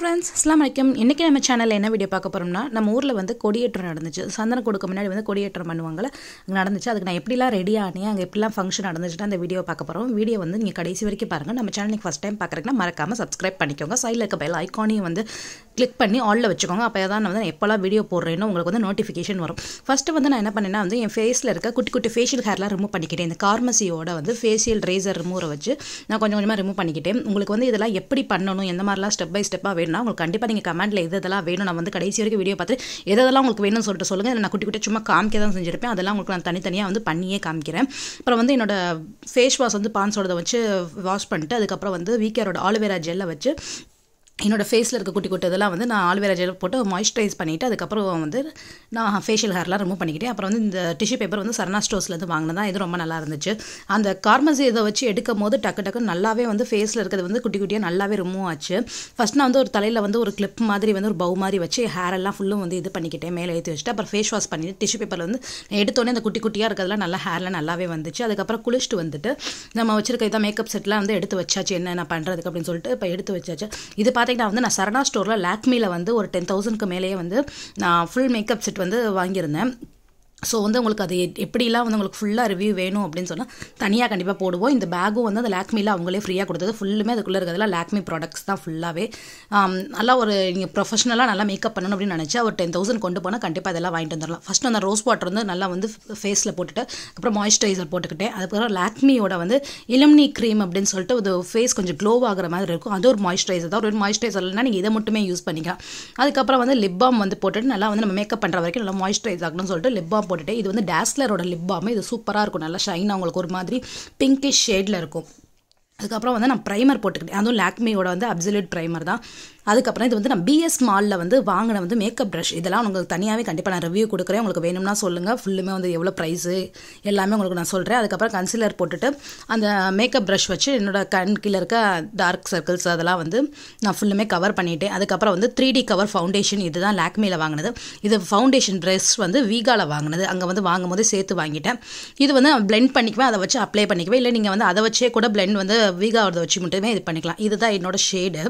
friends, Assalamu alaikum. இன்னைக்கு நம்ம சேனல்ல என்ன வீடியோ பார்க்க போறோம்னா நம்ம ஊர்ல வந்து கொடியேற்றம் நடந்துச்சு. சந்தன கொடுக்க முன்னாடி வந்து கொடியேற்றம் பண்ணுவாங்கல. அங்க நடந்துச்சு. அதுக்கு நான் எப்படிலாம் ரெடி ஆனே, அங்க எப்படிலாம் ஃபங்க்ஷன் நடந்துச்சுன்னு அந்த வீடியோ பார்க்க போறோம். வீடியோ வந்து நீங்க கடைசி வரைக்கும் பாருங்க. நம்ம சேனலுக்கு ஃபர்ஸ்ட் டைம் பார்க்கறீங்கன்னா மறக்காம Subscribe பண்ணிக்கோங்க. சைடுல இருக்க பெல் ஐகானையும் வந்து கிளிக் பண்ணி ஆல்ல வச்சுக்கோங்க. அப்பதான் நான் வந்து எப்பலாம் வீடியோ போடுறேனோ உங்களுக்கு வந்து நோட்டிஃபிகேஷன் வரும். ஃபர்ஸ்ட் வந்து நான் என்ன பண்ணேன்னா வந்து என் ஃபேஸ்ல இருக்க குட்டி குட்டி ஃபேஷியல் ஹேர்லாம் ரிமூவ் பண்ணிக்கிட்டேன். இந்த கார்மசியோட வந்து ஃபேஷியல் ரேசர் ரிமூவர் வச்சு நான் கொஞ்சம் கொஞ்சமா ரிமூவ் பண்ணிக்கிட்டேன். உங்களுக்கு வந்து இதெல்லாம் எப்படி பண்ணணும், எந்த மாதிரிலாம் ஸ்டெப் பை ஸ்டெப்பா வேணும்னா உங்களுக்கு கண்டிப்பாக நீங்கள் கமெண்ட்டில் இதெல்லாம் வேணும். நான் வந்து கடைசி வரைக்கும் வீடியோ பார்த்து எதெல்லாம் உங்களுக்கு வேணும்னு சொல்லிட்டு சொல்லுங்கள். நான் குட்டி குட்டி சும்மா காமிக்க தான் செஞ்சிருப்பேன். அதெல்லாம் உங்களுக்கு நான் தனித்தனியாக வந்து பண்ணியே காமிக்கிறேன். அப்புறம் வந்து என்னோட ஃபேஸ் வாஷ் வந்து பான்ஸோட வச்சு வாஷ் பண்ணிட்டு அதுக்கப்புறம் வந்து வீக்கரோட ஆலோவேரா ஜெல்லை வச்சு என்னோட ஃபேஸில் இருக்க குட்டி குட்டி இதெல்லாம் வந்து நான் ஆலோவேரா ஜெல் போட்டு மாய்ஸ்சரைஸ் பண்ணிவிட்டு அதுக்கப்புறம் வந்து நான் ஃபேஷியல் ஹேர்லாம் ரிமூவ் பண்ணிக்கிட்டேன். அப்புறம் வந்து இந்த டிஷ்யூ பேப்பர் வந்து சரணா ஸ்டோர்ஸ்லேருந்து வாங்கினதான். இது ரொம்ப நல்லா இருந்துச்சு. அந்த கார்மசி இதை வச்சு எடுக்கும் போது டக்கு நல்லாவே வந்து ஃபேஸில் இருக்கிறது வந்து குட்டி குட்டியாக நல்லாவே ரிமூவ் ஆச்சு. ஃபஸ்ட் நான் வந்து ஒரு தலையில் வந்து ஒரு கிளிப் மாதிரி வந்து ஒரு பவு மாதிரி வச்சு ஹேர் எல்லாம் ஃபுல்லும் வந்து இது பண்ணிக்கிட்டேன், மேலே ஏற்றி வச்சுட்டு அப்புறம் ஃபேஸ் வாஷ் பண்ணிட்டு டிஷ்யூ பேப்பரில் வந்து எடுத்தோடனே அந்த குட்டி குட்டியாக இருக்கிறதுலாம் நல்லா ஹேரில் நல்லாவே வந்துச்சு. அதுக்கப்புறம் குளிச்சுட்டு வந்துட்டு நம்ம வச்சிருக்க இதான் மேக்கப் செட்லாம் வந்து எடுத்து வச்சாச்சு, என்ன பண்ணுறதுக்கு அப்படின்னு சொல்லிட்டு இப்போ எடுத்து வச்சாச்சு. இது பார்த்தீங்கன்னா வந்து நான் சரணா ஸ்டோரில் லாக்மியில் வந்து ஒரு 10,000க்கு மேலேயே வந்து நான் ஃபுல் மேக்கப் செட் வந்து வாங்கியிருந்தேன். ஸோ வந்து உங்களுக்கு அது எப்படிலாம் வந்து உங்களுக்கு ஃபுல்லாக ரிவ்யூ வேணும் அப்படின்னு சொன்னால் தனியாக கண்டிப்பாக போடுவோம். இந்த பேக்கும் வந்து அந்த லாக்மியில் அவங்களே ஃப்ரீயாக கொடுத்தது. ஃபுல்லுமே அதுக்குள்ளே இருக்கிறதுலாம் லாக்மி ப்ராடக்ட்ஸ் தான் ஃபுல்லாகவே. நல்லா ஒரு நீங்கள் ப்ரொஃபஷனலாக நல்லா மேக்கப் பண்ணணும் அப்படின்னு நினச்சா ஒரு 10,000 கொண்டு போனால் கண்டிப்பாக அதெல்லாம் வாங்கிட்டு வந்துடலாம். ஃபஸ்ட் அந்த ரோஸ் வாட்டர் வந்து நல்லா வந்து ஃபேஸில் போட்டுட்டு அப்புறம் மாய்ஸ்சரைசர் போட்டுக்கிட்டேன். அதுக்கப்புறம் லாக்மியோட வந்து இலுமினி க்ரீம் அப்படின்னு சொல்லிட்டு ஒரு ஃபேஸ் கொஞ்சம் க்ளோ ஆகிற மாதிரி இருக்கும். அது ஒரு மாய்ஸ்சரைசர் தான். ஒரு மாய்ஸ்சரைசர் இல்லைனா நீங்கள் இதை மட்டுமே யூஸ் பண்ணிக்கலாம். அதுக்கப்புறம் வந்து லிப் பாம் வந்து போட்டுட்டு நல்லா வந்து நம்ம மேக்கப் பண்ணுற வரைக்கும் நல்லா மாய்ஸ்சரைஸ் ஆகணும்னு சொல்லிட்டு லிப் பாம் போட்டுட்டு இது வந்து டாஸ்லரோட லிப் பாம். இது சூப்பராக இருக்கும், நல்லா ஷைனாக உங்களுக்கு ஒரு மாதிரி பிங்கிஷ் ஷேடில் இருக்கும். அதுக்கப்புறம் வந்து நான் ப்ரைமர் போட்டுக்கிட்டேன். அதுவும் லாக்மியோட வந்து அப்சல்யூட் ப்ரைமர் தான். அதுக்கப்புறம் இது வந்து நான் பிஎஸ் மாலில் வந்து வாங்கின வந்து மேக்கப் ப்ரஷ். இதெல்லாம் உங்களுக்கு தனியாகவே கண்டிப்பாக நான் ரிவ்யூ கொடுக்குறேன். உங்களுக்கு வேணும்னா சொல்லுங்கள். ஃபுல்லுமே வந்து எவ்வளோ ப்ரைஸு எல்லாமே உங்களுக்கு நான் சொல்கிறேன். அதுக்கப்புறம் கன்சிலர் போட்டுட்டு அந்த மேக்கப் ப்ரஷ் வச்சு என்னோட கண் கீழே இருக்க டார்க் சர்க்கிள்ஸ் அதெல்லாம் வந்து நான் ஃபுல்லுமே கவர் பண்ணிவிட்டேன். அதுக்கப்புறம் வந்து 3D கவர் ஃபவுண்டேஷன் இது தான் லாக்மியில் வாங்கினது. இது ஃபவுண்டேஷன் ப்ரஷ் வந்து வீகாவில் வாங்கினது. அங்கே வந்து வாங்கும் போது சேர்த்து வாங்கிட்டேன். இது வந்து நான் பிளெண்ட் பண்ணிக்குவேன், அதை வச்சு அப்ளை பண்ணிக்குவேன். இல்லை நீங்கள் வந்து அதை வச்சே கூட பிளெண்ட் வந்து வீகாவோட வச்சு மட்டுமே இது பண்ணிக்கலாம். இதுதான் என்னோட ஷேடு.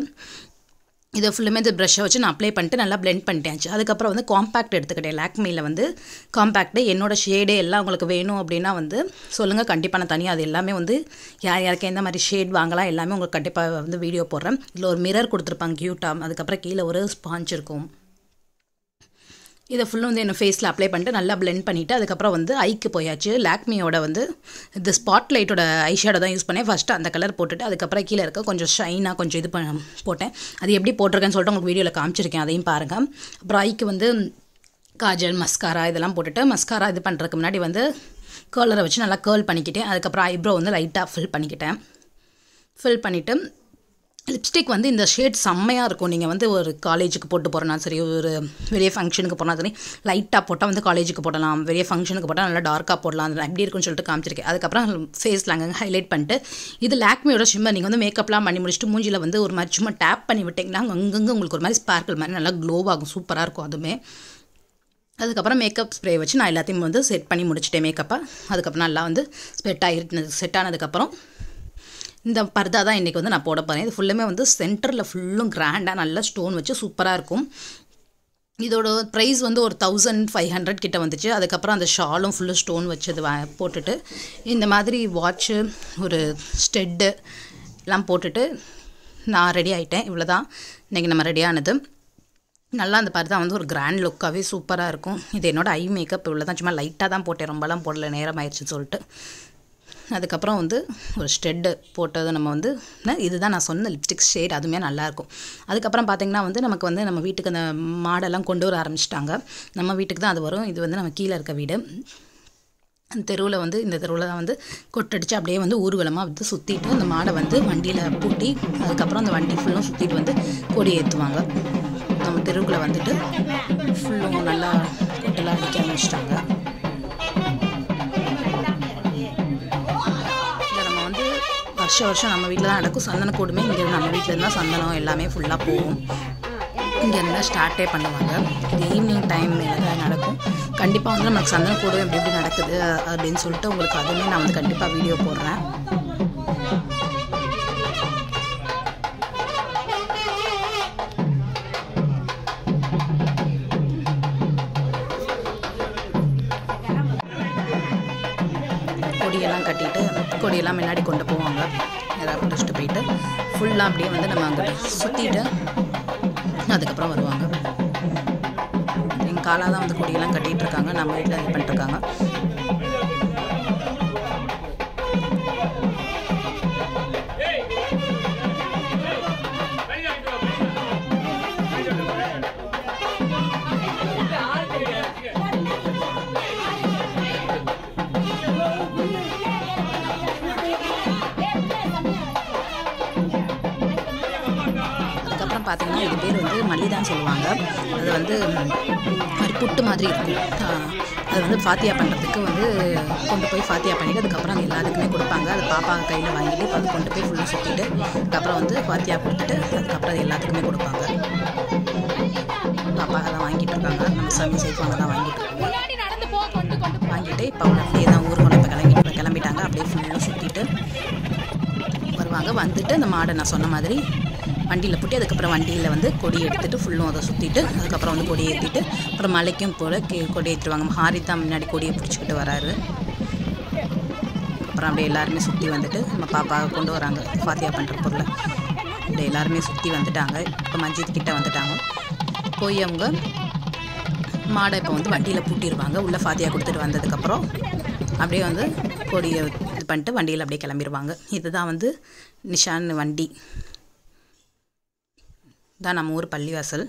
இதை ஃபுல்லுமே இந்த ப்ரஷ்ஷை வச்சு நான் அப்ளை பண்ணிட்டு நல்லா பிளெண்ட் பண்ணிட்டேன். அதுக்கப்புறம் வந்து காம்பேக்ட் எடுத்துக்கிட்டேன். லாக்மியில் வந்து காம்பேக்ட்டு என்னோட ஷேடே எல்லாம் உங்களுக்கு வேணும் அப்படின்னா வந்து சொல்லுங்கள். கண்டிப்பாக நான் தனியாக அது எல்லாமே வந்து யாருக்கு எந்த மாதிரி ஷேட் வாங்கலாம் எல்லாமே உங்களுக்கு கண்டிப்பாக வந்து வீடியோ போடுறேன். இதில் ஒரு மிரர் கொடுத்துருப்பாங்க க்யூட்டாக. அதுக்கப்புறம் கீழே ஒரு ஸ்பாஞ்ச் இருக்கும். இதை ஃபுல்லும் வந்து என்ன ஃபேஸில் அப்ளை பண்ணிட்டு நல்லா பிளெண்ட் பண்ணிவிட்டு அதுக்கப்புறம் வந்து ஐக்கு போயாச்சு. லாக்மியோட வந்து இந்த ஸ்பாட் லைட்டோட ஐ ஷேடோ தான் யூஸ் பண்ணேன். ஃபஸ்ட்டு அந்த கலர் போட்டுட்டு அதுக்கப்புறம் கீழே இருக்க கொஞ்சம் ஷைனாக கொஞ்சம் இது போட்டேன். அது எப்படி போட்டிருக்கேன்னு சொல்லிட்டு உங்களுக்கு வீடியோவில் காமிச்சிருக்கேன், அதையும் பாருங்கள். அப்புறம் ஐக்கு வந்து காஜல் மஸ்காரா இதெல்லாம் போட்டுட்டு மஸ்காரா இது பண்ணுறதுக்கு முன்னாடி வந்து கர்லரை வச்சு நல்லா கேர்ள் பண்ணிக்கிட்டேன். அதுக்கப்புறம் ஐப்ரோ வந்து லைட்டாக ஃபில் பண்ணிவிட்டு லிப்ஸ்டிக் வந்து இந்த ஷேட் செம்மையாக இருக்கும். நீங்கள் வந்து ஒரு காலேஜுக்கு போட்டு போகிறனா சரி, ஒரு வெளியே ஃபங்க்ஷனுக்கு போனால் சரி, லைட்டாக போட்டால் வந்து காலேஜுக்கு போடலாம், வெளியே ஃபங்க்ஷனுக்கு போட்டால் நல்லா டார்க்காக போடலாம். அது எப்படி இருக்குன்னு சொல்லிட்டு காமிச்சிருக்கேன். அதுக்கப்புறம் ஃபேஸில் அங்கே ஹைலைட் பண்ணிட்டு இது லாக்மியோட ஷிம்மர். நீங்கள் வந்து மேக்கப்லாம் பண்ணி முடிச்சுட்டு மூஞ்சியில் வந்து ஒரு மாதிரி சும்மா டேப் பண்ணி விட்டிங்கன்னா அங்கங்கே உங்களுக்கு ஒரு மாதிரி ஸ்பார்க்கிள் மாதிரி நல்லா க்ளோவாகும், சூப்பராக இருக்கும் அதுவுமே. அதுக்கப்புறம் மேக்கப் ஸ்ப்ரே வச்சு நான் எல்லாத்தையும் வந்து செட் பண்ணி முடிச்சிட்டேன் மேக்கப்பை. அதுக்கப்புறம் நல்லா வந்து செட் ஆனதுக்கப்புறம் இந்த பர்தா தான் இன்றைக்கி வந்து நான் போட போகிறேன். இது ஃபுல்லுமே வந்து சென்டரில் ஃபுல்லும் கிராண்டாக நல்லா ஸ்டோன் வச்சு சூப்பராக இருக்கும். இதோட ப்ரைஸ் வந்து ஒரு 1,500 கிட்ட வந்துச்சு. அதுக்கப்புறம் அந்த ஷாலும் ஃபுல்லு ஸ்டோன் வச்சது போட்டுட்டு இந்த மாதிரி வாட்ச்சு ஒரு ஸ்டெட்டு எல்லாம் போட்டுட்டு நான் ரெடி ஆகிட்டேன். இவ்வளோ தான் இன்றைக்கி நம்ம ரெடியானது. நல்லா அந்த பர்தா வந்து ஒரு கிராண்ட் லுக்காகவே சூப்பராக இருக்கும். இது என்னோடய ஐ மேக்கப் இவ்வளோ தான், சும்மா லைட்டாக தான் போட்டேன், ரொம்பலாம் போடல, நேரம் ஆயிடுச்சுன்னு சொல்லிட்டு. அதுக்கப்புறம் வந்து ஒரு ஸ்டெட்டு போட்டது நம்ம வந்து இதுதான் நான் சொன்ன லிப்ஸ்டிக் ஷேட், அதுவுமே நல்லாயிருக்கும். அதுக்கப்புறம் பார்த்திங்கன்னா வந்து நமக்கு வந்து நம்ம வீட்டுக்கு அந்த மாடெல்லாம் கொண்டு வர ஆரம்பிச்சிட்டாங்க. நம்ம வீட்டுக்கு தான் அது வரும். இது வந்து நம்ம கீழே இருக்க வீடு. அந்த தெருவில் வந்து இந்த தெருவில் தான் வந்து கொட்டடிச்சு அப்படியே வந்து ஊர்வலமாக வந்து சுற்றிட்டு அந்த மாடை வந்து வண்டியில் பூட்டி அதுக்கப்புறம் அந்த வண்டி ஃபுல்லும் சுற்றிட்டு வந்து கொடி ஏற்றுவாங்க. நம்ம தெருவுக்குள்ளே வந்துட்டு ஃபுல்லும் நல்லா கொட்டெல்லாம் அடிக்க ஆரம்பிச்சிட்டாங்க. வருஷம் நம்ம வீட்டில் தான் நடக்கும். சந்தன கூடுமே இங்கே நம்ம வீட்டில் இருந்தால் சந்தனம் எல்லாமே ஃபுல்லாக போகும். இங்கே இருந்தால் ஸ்டார்ட்டே பண்ணுவாங்க. இது ஈவினிங் டைம் தான் நடக்கும். கண்டிப்பாக வந்து நமக்கு சந்தன கூடும் எப்படி எப்படி நடக்குது அப்படின்னு சொல்லிட்டு உங்களுக்கு அதுவுமே நான் வந்து கண்டிப்பாக வீடியோ போடுறேன். கொடியெல்லாம் கட்டிட்டு கொடியெல்லாம் முன்னாடி கொண்டு போவாங்க. எதாவது பிடிச்சிட்டு போயிட்டு ஃபுல்லாக அப்படியே வந்து நம்ம அங்கே சுற்றிட்டு அதுக்கப்புறம் வருவாங்க. எங்கள் காலாக தான் வந்து கொடியெல்லாம் கட்டிகிட்டு இருக்காங்க. நம்ம வீட்டில் இது பண்ணிட்டுருக்காங்க. பார்த்தீங்கன்னா இது பேர் வந்து மல்லிதான் சொல்லுவாங்க. அது வந்து மாதிரி புட்டு மாதிரி இருக்கும். அது வந்து ஃபாத்தியா பண்ணுறதுக்கு வந்து கொண்டு போய் ஃபாத்தியா பண்ணிவிட்டு அதுக்கப்புறம் அது எல்லாத்துக்குமே கொடுப்பாங்க. அது பாப்பா கையில் வாங்கிட்டு இப்போ அது கொண்டு போய் ஃபுல்லாக சுற்றிட்டு அதுக்கப்புறம் வந்து ஃபாத்தியா கொடுத்துட்டு அதுக்கப்புறம் அது எல்லாத்துக்குமே கொடுப்பாங்க. பாப்பாக தான் வாங்கிட்டு இருக்காங்க. நம்ம சாமி சைஃபாங்க தான் வாங்கிட்டு இருக்கோம். வாங்கிட்டு இப்போ அவங்க அப்படியே தான் ஊருக்கு இப்போ கிளம்பிட்டாங்க. அப்படியே ஃபுல்லாக சுற்றிட்டு வருவாங்க. வந்துட்டு அந்த மாடை நான் சொன்ன மாதிரி வண்டியில் போட்டு அதுக்கப்புறம் வண்டியில் வந்து கொடி எடுத்துகிட்டு ஃபுல்லும் அதை சுற்றிட்டு அதுக்கப்புறம் வந்து கொடி ஏற்றிட்டு அப்புறம் மலைக்கும் போல் கொடி ஏற்றுவாங்க. ஹாரி தான் முன்னாடி கொடியை பிடிச்சிக்கிட்டு வராரு. அப்புறம் அப்படியே எல்லாருமே சுற்றி வந்துட்டு நம்ம பாப்பாவை கொண்டு வராங்க ஃபாத்தியா பண்ணுற பொருளை. அப்படியே எல்லாருமே சுற்றி வந்துட்டாங்க. இப்போ மஸ்ஜித் கிட்டே வந்துட்டாங்க. போய் அவங்க மாடை இப்போ வந்து வண்டியில் பூட்டிடுவாங்க. உள்ளே ஃபாத்தியா கொடுத்துட்டு வந்ததுக்கப்புறம் அப்படியே வந்து கொடியை இது பண்ணிட்டு வண்டியில் அப்படியே கிளம்பிடுவாங்க. இதுதான் வந்து நிஷான் வண்டி தான் நம்ம ஊர் பள்ளிவாசல்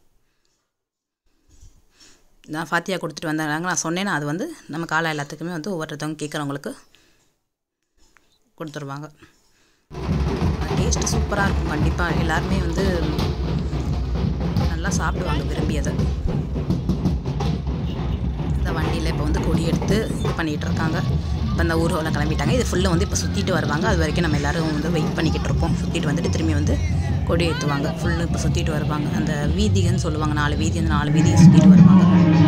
தான். ஃபாத்தியா கொடுத்துட்டு வந்தாங்க. நான் சொன்னேன்னா அது வந்து நம்ம காலை எல்லாத்துக்குமே வந்து ஒவ்வொருத்தவங்க கேட்குறவங்களுக்கு கொடுத்துருவாங்க. டேஸ்ட்டு சூப்பராக இருக்கும். கண்டிப்பாக எல்லாருமே வந்து நல்லா சாப்பிடுவாங்க விரும்பி. அதை இந்த வண்டியில் இப்போ வந்து கொடி எடுத்து இது பண்ணிகிட்டு இருக்காங்க. இப்போ அந்த ஊர்வலம் கிளம்பிட்டாங்க. இது ஃபுல்லாக வந்து இப்போ சுற்றிட்டு வருவாங்க. அது வரைக்கும் நம்ம எல்லோரும் வந்து வெயிட் பண்ணிக்கிட்டு இருப்போம். சுற்றிட்டு வந்துட்டு திரும்பி வந்து கொடி ஏற்றுவாங்க. ஃபுல்லு இப்போ சுற்றிட்டு வருவாங்க. அந்த வீதிகன்னு சொல்லுவாங்க. 4 வீதி, அந்த 4 வீதியை சுற்றிட்டு வருவாங்க.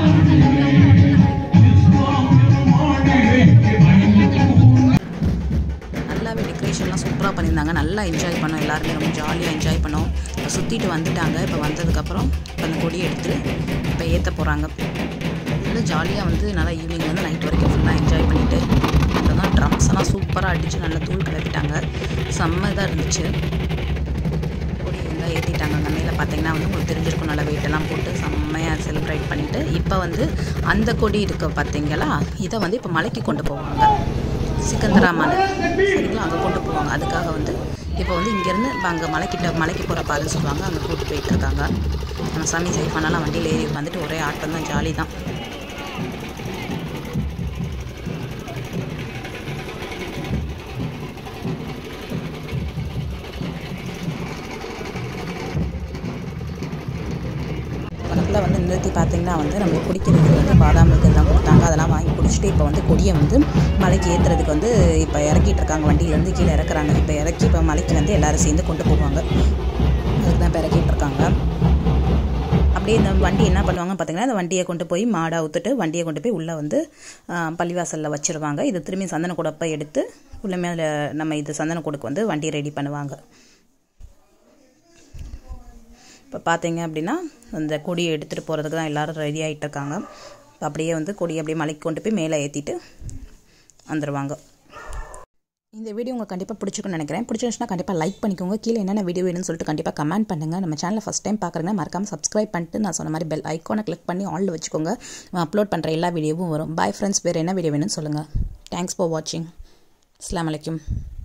நல்லாவே டெக்கரேஷன்லாம் சூப்பராக பண்ணியிருந்தாங்க. நல்லா என்ஜாய் பண்ணோம். எல்லாருமே ரொம்ப ஜாலியாக என்ஜாய் பண்ணோம். இப்போ சுற்றிட்டு வந்துட்டாங்க. இப்போ வந்ததுக்கப்புறம் இப்போ அந்த கொடியை எடுத்து இப்போ ஏற்ற போகிறாங்க. இதில் ஜாலியாக வந்து நல்லா ஈவினிங் வந்து நைட் வரைக்கும் ஃபுல்லாக என்ஜாய் பண்ணிவிட்டு அப்புறம் தான் ட்ரம்ஸ் எல்லாம் சூப்பராக அடித்து நல்லா தூள் கிளப்பிட்டாங்க. செம்ம இதாக இருந்துச்சு. ஏற்றிட்டாங்க. அங்கே மேலே பார்த்தீங்கன்னா வந்து உங்களுக்கு தெரிஞ்சிருக்கும். நல்லா வெயிட்டெல்லாம் போட்டு செம்மையாக செலிப்ரேட் பண்ணிவிட்டு இப்போ வந்து அந்த கொடி இருக்க பார்த்தீங்களா, இதை வந்து இப்போ மலைக்கு கொண்டு போவாங்க. சிக்கந்தரா மலை சரிங்களா, அங்கே கொண்டு போவாங்க. அதுக்காக வந்து இப்போ வந்து இங்கேருந்து இப்போ அங்கே மலைக்கு போகிற பாதைன்னு சொல்லுவாங்க. அங்கே கூப்பிட்டு போயிட்டுருக்காங்க. நம்ம சாமி சைஃபானாலாம் வண்டியில் ஏறி உட்காந்துட்டு ஒரே ஆட்டம் தான், ஜாலி தான். வந்து நிறுத்தி பார்த்திங்கன்னா வந்து நம்மளுக்கு குடிக்கிறதுக்கு வந்து பாதாம் தான் கொடுத்தாங்க. அதெல்லாம் வாங்கி குடிச்சிட்டு இப்போ வந்து கொடியை வந்து மலைக்கு ஏற்றுறதுக்கு வந்து இப்போ இறக்கிட்டு இருக்காங்க. வண்டியிலேருந்து கீழே இறக்குறாங்க. இப்போ இறக்கி இப்போ மலைக்கு வந்து எல்லோரும் சேர்ந்து கொண்டு போவாங்க. அதுக்கு தான் இப்போ இறக்கிட்டு இருக்காங்க. அப்படியே இந்த வண்டி என்ன பண்ணுவாங்க பார்த்திங்கன்னா, இந்த வண்டியை கொண்டு போய் மாடை ஊற்றுட்டு வண்டியை கொண்டு போய் உள்ளே வந்து பள்ளிவாசலில் வச்சுருவாங்க. இது திரும்பி சந்தன கூடப்பை எடுத்து உள்ளே அதில் நம்ம இது சந்தன கூடக்கு வந்து வண்டியை ரெடி பண்ணுவாங்க. இப்போ பார்த்தீங்க அப்படின்னா அந்த கொடியை எடுத்துகிட்டு போகிறதுக்கு தான் எல்லோரும் ரெடி ஆகிட்டு இருக்காங்க. அப்படியே வந்து கொடியை அப்படியே மலைக்கு கொண்டு போய் மேலே ஏற்றிட்டு வந்துடுவாங்க. இந்த வீடியோ உங்களுக்கு கண்டிப்பாக பிடிச்சிருக்குன்னு நினைக்கிறேன். பிடிச்சிருந்துச்சுன்னா கண்டிப்பாக லைக் பண்ணிக்கோங்க. கீழே என்னென்ன வீடியோ வேணும்னு சொல்லிட்டு கண்டிப்பாக கமெண்ட் பண்ணுங்கள். நம்ம சேனலை ஃபஸ்ட் டைம் பார்க்குறீங்கன்னா மறக்காமல் சப்ஸ்கிரைப் பண்ணிட்டு நான் சொன்ன மாதிரி பெல் ஐக்கானை கிளிக் பண்ணி ஆல்ல வச்சுக்கோங்க. அப்லோட் பண்ணுற எல்லா வீடியோவும் வரும். பாய் ஃப்ரெண்ட்ஸ், வேறு என்ன வீடியோ வேணும்னு சொல்லுங்கள். தேங்க்ஸ் ஃபார் வாட்சிங். அஸ்ஸலாமு அலைக்கும்.